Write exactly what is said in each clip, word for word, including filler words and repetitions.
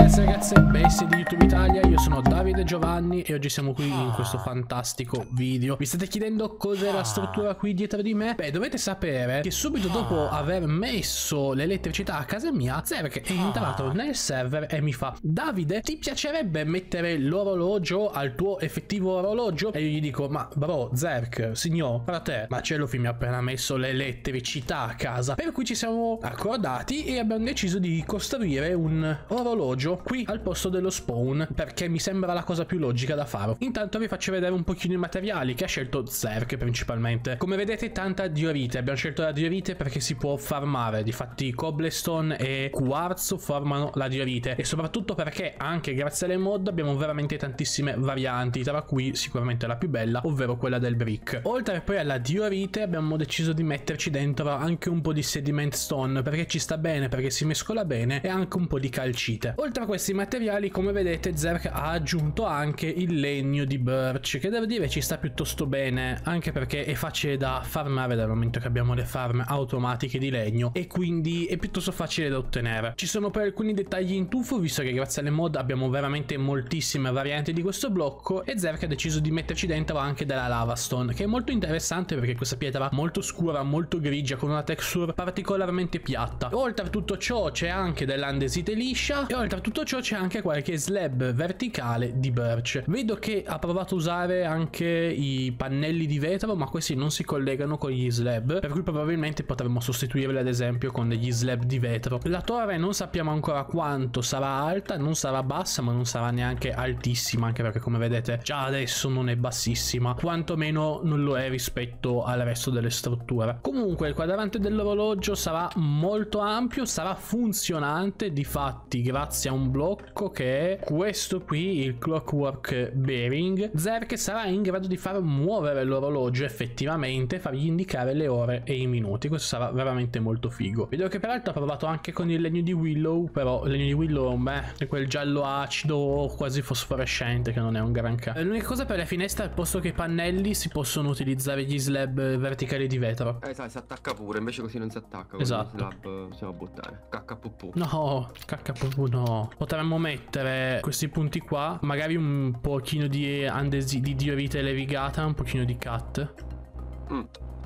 ragazzi e ragazze, bestie di YouTube Italia, io sono Davide Giovanni e oggi siamo qui in questo fantastico video. Vi state chiedendo cos'è la struttura qui dietro di me? Beh, dovete sapere che subito dopo aver messo l'elettricità a casa mia, Zerk è entrato nel server e mi fa: Davide, ti piacerebbe mettere l'orologio al tuo effettivo orologio? E io gli dico: ma bro, Zerk, signor, frate, ma Celofi mi ha appena messo l'elettricità a casa. Per cui ci siamo accordati e abbiamo deciso di costruire un orologio qui al posto dello spawn, perché mi sembra la cosa più logica da fare. Intanto vi faccio vedere un pochino i materiali che ha scelto Zerk principalmente. Come vedete, tanta diorite. Abbiamo scelto la diorite perché si può farmare. Difatti cobblestone e quarzo formano la diorite, e soprattutto perché anche grazie alle mod abbiamo veramente tantissime varianti, tra cui sicuramente la più bella, ovvero quella del brick. Oltre poi alla diorite abbiamo deciso di metterci dentro anche un po' di sediment stone, perché ci sta bene, perché si mescola bene, e anche un po' di calcite. Oltre a questi materiali, come vedete, Zerk ha aggiunto anche il legno di birch, che devo dire ci sta piuttosto bene, anche perché è facile da farmare dal momento che abbiamo le farm automatiche di legno, e quindi è piuttosto facile da ottenere. Ci sono poi alcuni dettagli in tufo, visto che grazie alle mod abbiamo veramente moltissime varianti di questo blocco, e Zerk ha deciso di metterci dentro anche della lava stone, che è molto interessante perché questa pietra molto scura, molto grigia, con una texture particolarmente piatta. Oltre a tutto ciò c'è anche dell'andesite liscia, e oltre a tutto ciò c'è anche qualche slab verticale di birch. Vedo che ha provato a usare anche i pannelli di vetro, ma questi non si collegano con gli slab, per cui probabilmente potremmo sostituirli ad esempio con degli slab di vetro. La torre non sappiamo ancora quanto sarà alta, non sarà bassa ma non sarà neanche altissima, anche perché come vedete già adesso non è bassissima, quantomeno non lo è rispetto al resto delle strutture. Comunque il quadrante dell'orologio sarà molto ampio, sarà funzionante, difatti grazie a un blocco che è questo qui, il clockwork bearing. Zerk sarà in grado di far muovere l'orologio effettivamente, fargli indicare le ore e i minuti. Questo sarà veramente molto figo. Vedo che peraltro ha provato anche con il legno di willow, però il legno di willow, beh, è quel giallo acido quasi fosforescente che non è un granché. L'unica cosa, per le finestre al posto che i pannelli si possono utilizzare gli slab verticali di vetro. Eh sai, si attacca pure, invece così non si attacca. Esatto. Slab possiamo buttare. Caccapupu. No, caccapupu no. Potremmo mettere questi punti qua, magari un pochino di andesi di diorite levigata, un pochino di cat. Mm.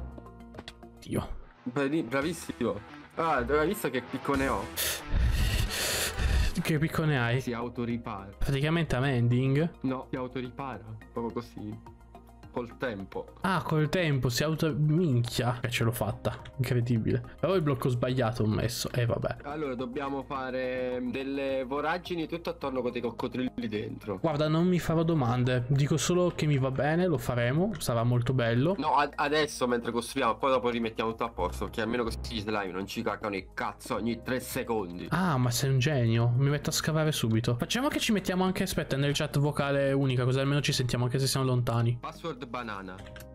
Dio. Bravi- Bravissimo. Ah, hai visto che piccone ho? Che piccone hai? Si autoripara. Praticamente a mending. No, si autoripara. Proprio così. Col tempo. Ah, col tempo si auto... Minchia, che ce l'ho fatta. Incredibile. Però il blocco sbagliato ho messo. E eh, vabbè. Allora dobbiamo fare delle voragini tutto attorno con dei coccodrilli dentro. Guarda, non mi farò domande. Dico solo che mi va bene, lo faremo. Sarà molto bello. No, ad adesso mentre costruiamo, poi dopo rimettiamo tutto a posto, che almeno così gli slime non ci caccano il cazzo ogni tre secondi. Ah, ma sei un genio. Mi metto a scavare subito. Facciamo che ci mettiamo anche, aspetta, nel chat vocale unica, così almeno ci sentiamo anche se siamo lontani. Password banana.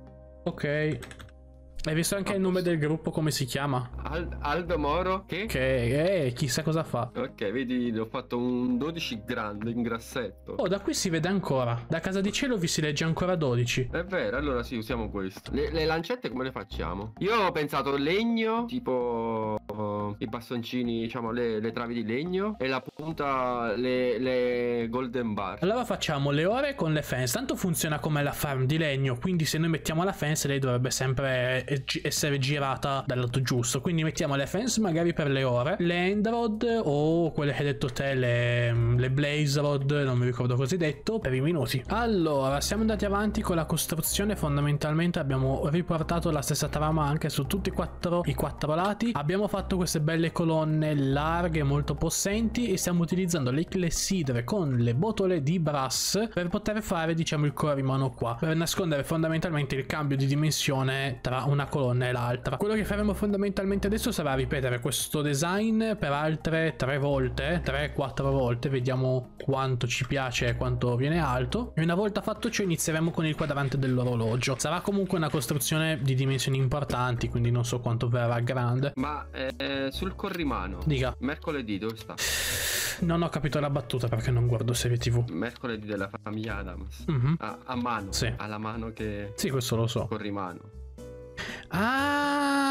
Ok. Hai visto anche il nome del gruppo, come si chiama? Al Aldo Moro. Che? Che eh, chissà cosa fa. Ok, vedi, ne ho fatto un dodici grande in grassetto. Oh, da qui si vede ancora. Da casa di cielo vi si legge ancora dodici. È vero, allora sì, usiamo questo. Le, le lancette come le facciamo? Io ho pensato legno, tipo uh, i bastoncini, diciamo le, le travi di legno, e la punta le, le golden bar. Allora facciamo le ore con le fence. Tanto funziona come la farm di legno, quindi se noi mettiamo la fence lei dovrebbe sempre essere girata dal lato giusto. Quindi mettiamo le fence magari per le ore, le end rod o quelle che hai detto te, le, le blaze rod, non mi ricordo cosa hai detto, per i minuti. Allora siamo andati avanti con la costruzione. Fondamentalmente abbiamo riportato la stessa trama anche su tutti i quattro i quattro lati. Abbiamo fatto queste belle colonne larghe molto possenti e stiamo utilizzando le clessidre con le botole di brass per poter fare, diciamo, il corrimano qua, per nascondere fondamentalmente il cambio di dimensione tra una colonna e l'altra. Quello che faremo fondamentalmente adesso sarà ripetere questo design per altre tre volte, tre quattro volte, vediamo quanto ci piace e quanto viene alto, e una volta fatto ciò inizieremo con il quadrante dell'orologio. Sarà comunque una costruzione di dimensioni importanti, quindi non so quanto verrà grande. Ma eh, sul corrimano, dica, mercoledì dove sta? non ho capito la battuta perché non guardo serie tv. Mercoledì della famiglia Adams. Mm-hmm. a, a mano, sì, alla mano che... sì, questo lo so. Corrimano. Ah,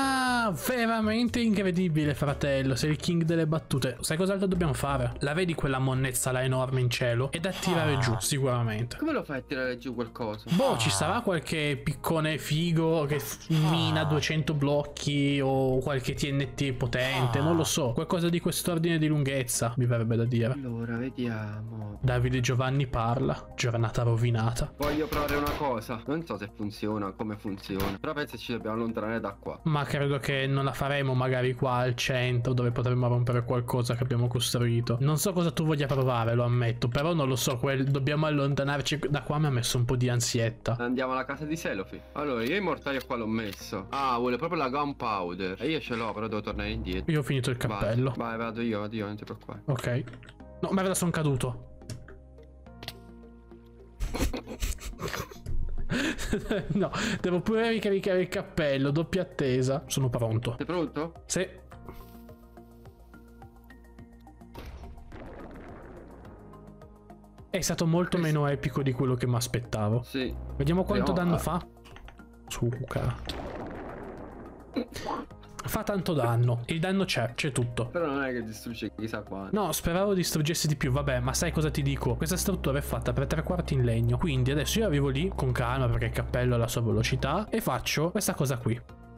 cosa veramente incredibile, fratello. Sei il king delle battute. Sai cos'altro dobbiamo fare? La vedi quella monnezza là enorme in cielo? È da tirare ah. giù, sicuramente. Come lo fai a tirare giù qualcosa? Boh, ci sarà qualche piccone figo che mina duecento blocchi o qualche T N T potente, non lo so. Qualcosa di quest'ordine di lunghezza, mi verrebbe da dire. Allora, vediamo. Davide Giovanni parla. Giornata rovinata. Voglio provare una cosa. Non so se funziona, come funziona. Però penso ci dobbiamo allontanare da qua. Ma credo che non la faremo magari qua al centro, dove potremmo rompere qualcosa che abbiamo costruito. Non so cosa tu voglia provare, lo ammetto. Però non lo so, quel... dobbiamo allontanarci da qua, mi ha messo un po' di ansietta. Andiamo alla casa di Selofi. Allora, io il mortaio qua l'ho messo. Ah, vuole proprio la gunpowder. E io ce l'ho, però devo tornare indietro. Io ho finito il cappello. Vai, vai vado io, vado io, non ti preoccupare. Ok. No, merda, sono caduto. No, devo pure ricaricare il cappello. Doppia attesa. Sono pronto. Sei pronto? Sì. È stato molto meno epico di quello che mi aspettavo. Sì. Vediamo quanto Vediamo, danno ah. fa. Suca. Fa tanto danno. Il danno c'è, c'è tutto. Però non è che distrugge chissà quanto. No, speravo distruggesse di più. Vabbè, ma sai cosa ti dico? Questa struttura è fatta per tre quarti in legno. Quindi adesso io arrivo lì con calma, perché il cappello ha la sua velocità, e faccio questa cosa qui.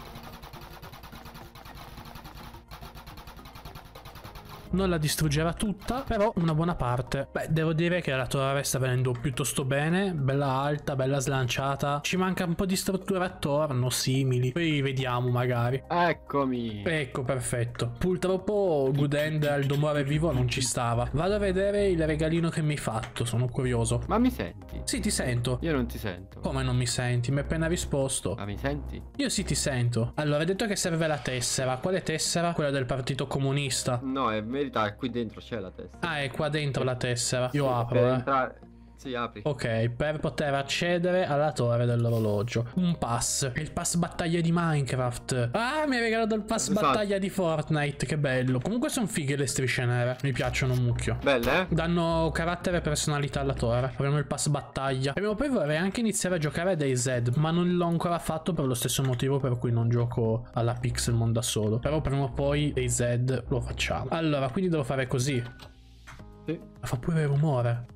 Non la distruggerà tutta, però una buona parte. Beh, devo dire che la torre sta venendo piuttosto bene. Bella alta, bella slanciata. Ci manca un po' di struttura attorno, simili. Poi vediamo magari. Eccomi. Ecco, perfetto. Purtroppo Gudend al domore vivo non ci stava. Vado a vedere il regalino che mi hai fatto, sono curioso. Ma mi senti? Sì, ti sento. Io non ti sento. Come non mi senti? Mi hai appena risposto. Ma mi senti? Io sì, ti sento. Allora, hai detto che serve la tessera. Quale tessera? Quella del Partito Comunista. No, è verità, qui dentro c'è la testa. Ah, è qua dentro la tessera. Io Sì, apro, per eh. entrare... Sì, apri. Ok, per poter accedere alla torre dell'orologio. Un pass. È il pass battaglia di Minecraft. Ah, mi hai regalato il pass Esatto. battaglia di Fortnite. Che bello. Comunque sono fighe le strisce nere. Mi piacciono un mucchio. Belle, eh? Danno carattere e personalità alla torre. Avremo il pass battaglia. Prima o poi vorrei anche iniziare a giocare a DayZ, ma non l'ho ancora fatto per lo stesso motivo per cui non gioco alla Pixelmon da solo. Però prima o poi DayZ lo facciamo. Allora, quindi devo fare così. Sì. Fa pure rumore.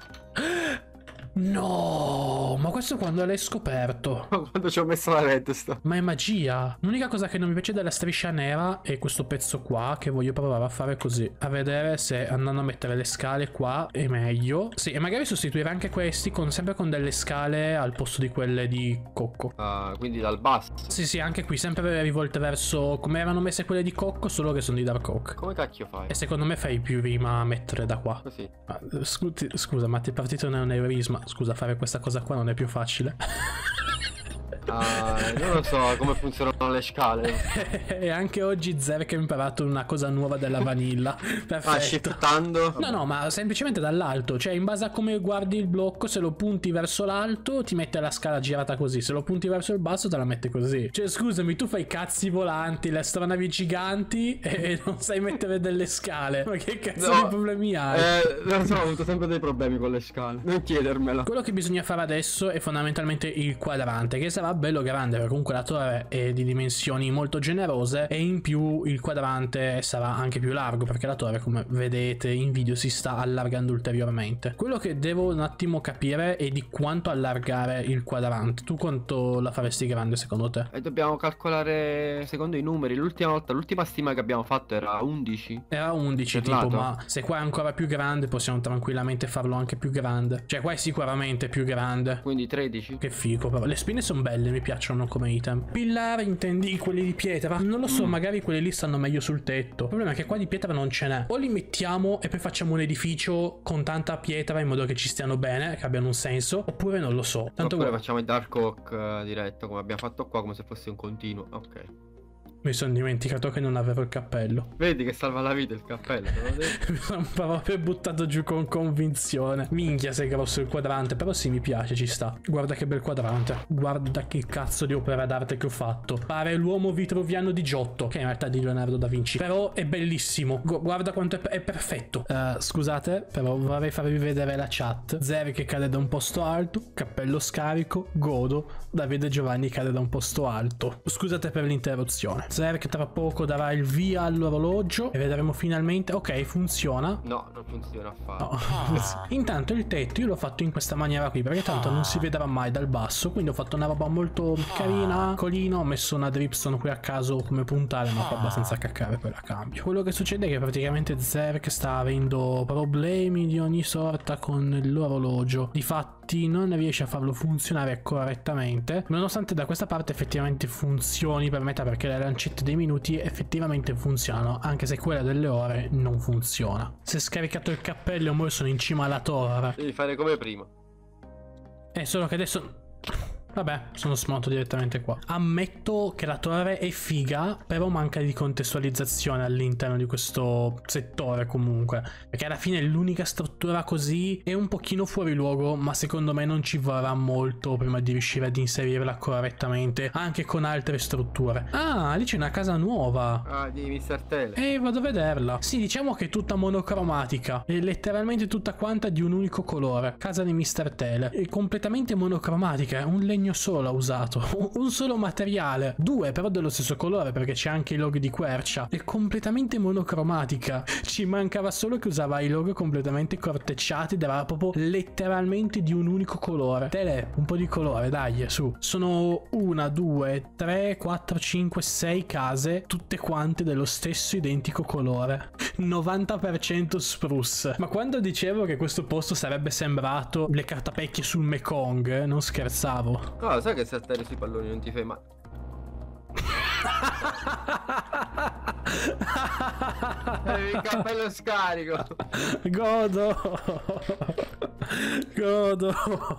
No, ma questo quando l'hai scoperto? Quando ci ho messo la redstone. Ma è magia. L'unica cosa che non mi piace della striscia nera è questo pezzo qua, che voglio provare a fare così, a vedere se andando a mettere le scale qua è meglio. Sì, e magari sostituire anche questi con, sempre con delle scale al posto di quelle di cocco. Ah, quindi dal basso. Sì, sì, anche qui sempre rivolte verso come erano messe quelle di cocco, solo che sono di dark oak. Come cacchio fai? E secondo me fai più rima a mettere da qua. Così. Ma, scusi, scusa, ma ti è partito un aneurisma? Scusa, fare questa cosa qua non è più facile. Ah, non lo so come funzionano le scale. E anche oggi Zerk ha imparato una cosa nuova della vanilla. Perfetto. Ah, shiftando? No, no, ma semplicemente dall'alto. Cioè, in base a come guardi il blocco, se lo punti verso l'alto, ti mette la scala girata così. Se lo punti verso il basso, te la mette così. Cioè, scusami, tu fai cazzi volanti, le astronavi giganti e non sai mettere delle scale. Ma che cazzo No, di problemi hai? Eh, non so, ho avuto sempre dei problemi con le scale. Non chiedermelo. Quello che bisogna fare adesso è fondamentalmente il quadrante, che sarà bello grande, perché comunque la torre è di dimensioni molto generose e in più il quadrante sarà anche più largo, perché la torre, come vedete in video, si sta allargando ulteriormente. Quello che devo un attimo capire è di quanto allargare il quadrante. Tu quanto la faresti grande secondo te? E dobbiamo calcolare secondo i numeri. L'ultima volta, l'ultima stima che abbiamo fatto era undici. Era undici Per tipo, lato? ma se qua è ancora più grande possiamo tranquillamente farlo anche più grande. Cioè qua è sicuramente più grande. Quindi tredici. Che figo, però le spine sono belle, mi piacciono come item. Pillar intendi quelli di pietra? Non lo so, Mm. magari quelli lì stanno meglio sul tetto. Il problema è che qua di pietra non ce n'è. O li mettiamo e poi facciamo un edificio con tanta pietra in modo che ci stiano bene, che abbiano un senso, oppure non lo so. Tanto Oppure guarda, facciamo il dark oak eh, diretto come abbiamo fatto qua, come se fosse un continuo. Ok. mi sono dimenticato che non avevo il cappello. Vedi che salva la vita il cappello, te l'ho detto. Mi sono proprio buttato giù con convinzione. Minchia, sei grosso il quadrante. Però sì, mi piace, ci sta. Guarda che bel quadrante. Guarda che cazzo di opera d'arte che ho fatto. Pare l'uomo vitruviano di Giotto, che in realtà è di Leonardo da Vinci. Però è bellissimo. Gu- guarda quanto è, è perfetto. Uh, scusate, però vorrei farvi vedere la chat. Zeri che cade da un posto alto. Cappello scarico. Godo. Davide Giovanni cade da un posto alto. Scusate per l'interruzione. Zerk tra poco darà il via all'orologio e vedremo finalmente. Ok, funziona. No, non funziona affatto. No. Intanto il tetto io l'ho fatto in questa maniera qui, perché tanto non si vedrà mai dal basso, quindi ho fatto una roba molto carina, colino, ho messo una dripstone qui a caso come puntale, ma fa abbastanza caccare, poi la cambio. Quello che succede è che praticamente Zerk sta avendo problemi di ogni sorta con l'orologio, difatti non riesce a farlo funzionare correttamente, nonostante da questa parte effettivamente funzioni per metà, perché le lancette dei minuti effettivamente funzionano, anche se quella delle ore non funziona. Si è scaricato il cappello, ora sono in cima alla torre. Devi fare come prima. È solo che adesso... Vabbè, sono smontato direttamente qua. Ammetto che la torre è figa, però manca di contestualizzazione all'interno di questo settore comunque, perché alla fine l'unica struttura così è un pochino fuori luogo, ma secondo me non ci vorrà molto prima di riuscire ad inserirla correttamente anche con altre strutture. Ah, lì c'è una casa nuova. Ah, di mister Tele. E vado a vederla. Sì, diciamo che è tutta monocromatica, è letteralmente tutta quanta di un unico colore. Casa di mister Tele è completamente monocromatica, è un legno solo ha usato, un solo materiale, due però dello stesso colore, perché c'è anche i logo di quercia, è completamente monocromatica. Ci mancava solo che usava i logo completamente cortecciati ed era proprio letteralmente di un unico colore. Tele, un po' di colore, dai, su. Sono una, due, tre, quattro, cinque, sei case, tutte quante dello stesso identico colore, novanta per cento spruce. Ma quando dicevo che questo posto sarebbe sembrato le cartapecchie sul Mekong, non scherzavo. No, sai che saltare sui palloni non ti fai mai. Avevi il cappello scarico. Godo. Godo.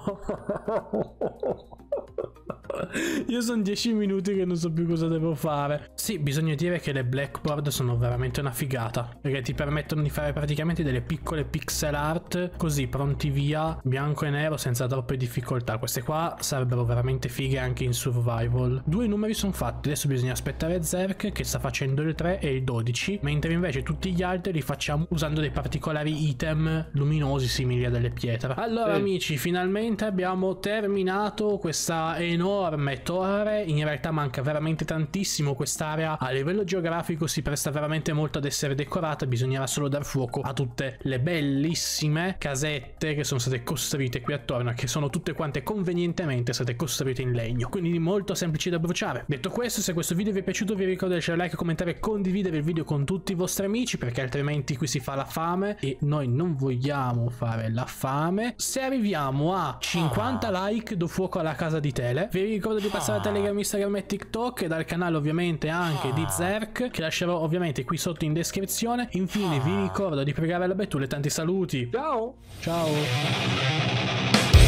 Io sono dieci minuti che non so più cosa devo fare. Sì, bisogna dire che le blackboard sono veramente una figata, perché ti permettono di fare praticamente delle piccole pixel art così pronti via, bianco e nero, senza troppe difficoltà. Queste qua sarebbero veramente fighe anche in survival. Due numeri sono fatti, adesso bisogna aspettare Zerk che sta facendo il tre e il dodici, mentre invece tutti gli altri li facciamo usando dei particolari item luminosi simili a delle pietre. Allora sì, amici, finalmente abbiamo terminato questa enorme torre. In realtà manca veramente tantissimo, quest'area a livello geografico si presta veramente molto ad essere decorata, bisognerà solo dar fuoco a tutte le bellissime casette che sono state costruite qui attorno, che sono tutte quante convenientemente state costruite in legno, quindi molto semplici da bruciare. Detto questo, se questo video vi è piaciuto vi ricordo di lasciare like, commentare e condividere il video con tutti i vostri amici, perché altrimenti qui si fa la fame e noi non vogliamo fare la fame. Se arriviamo a cinquanta like do fuoco alla casa di Tele. Vi ricordo di passare a Telegram, Instagram e TikTok, e dal canale ovviamente anche di Zerk, che lascerò ovviamente qui sotto in descrizione. Infine vi ricordo di pregare la Betula e tanti saluti. Ciao. Ciao.